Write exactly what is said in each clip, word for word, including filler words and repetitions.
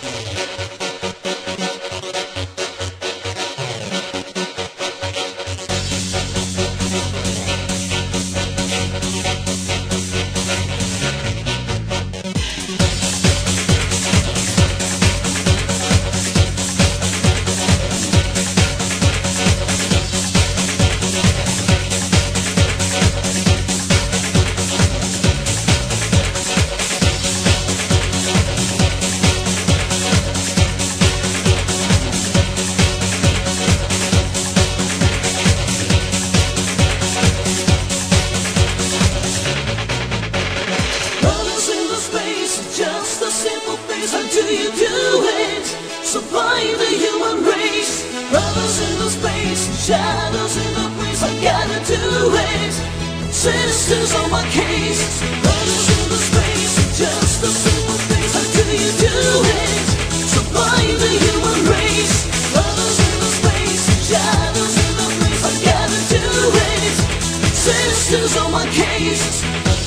How do you do it? Survive the human race. Brothers in the space, shadows in the breeze. I gotta do it. Sisters on my case. Brothers in the space, just a simple face. How do you do it? Survive the human race. Brothers in the space, shadows in the breeze. I gotta do it. Sisters on my case.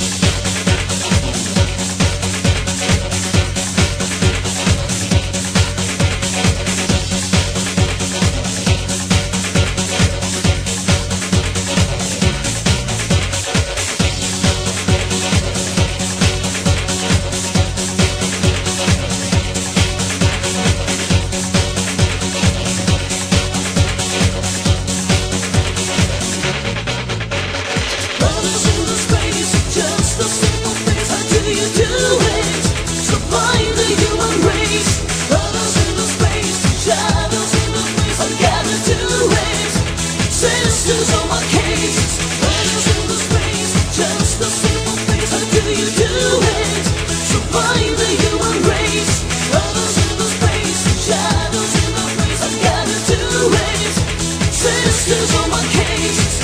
Sisters on my case, brothers in the space, just a simple face. How do you do it? Survive the human race. Brothers in the space, shadows in the face. I gotta do it. Sisters on my case.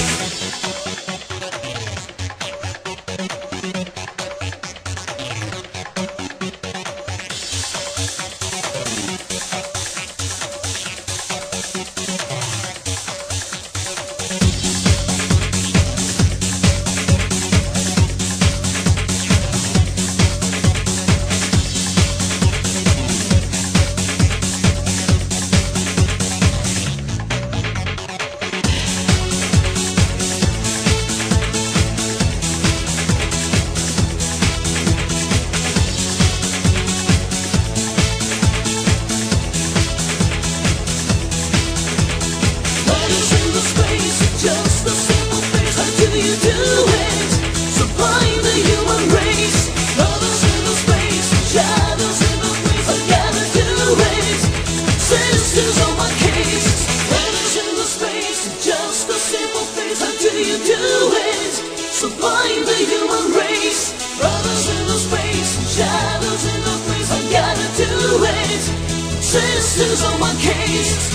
Just a simple face, how do you do it? Survive the human race. Brothers in the space, shadows in the breeze. I gotta do it. Sisters on my case. Brothers in the space, just a simple face, how do you do it? Survive the human race. Brothers in the space, shadows in the breeze. I gotta do it. Sisters on my case.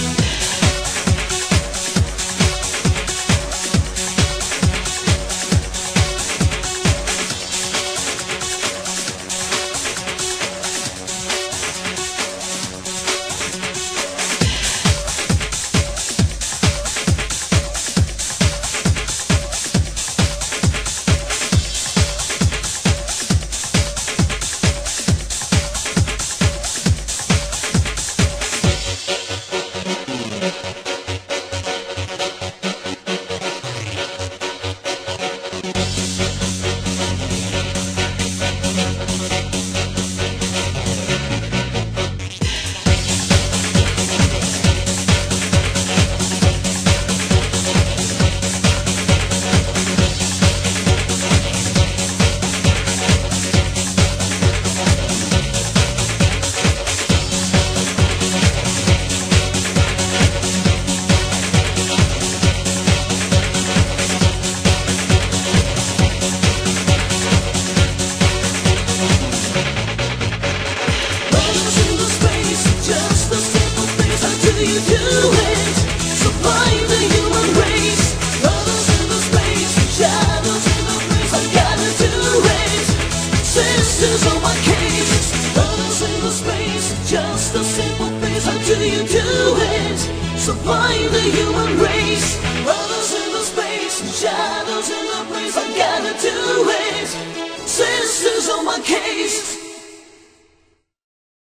Sisters on my case, brothers in the space, just a simple face. How do you do it? Survive the human race. Brothers in the space, shadows in the breeze. I gotta do it. Sisters on my case.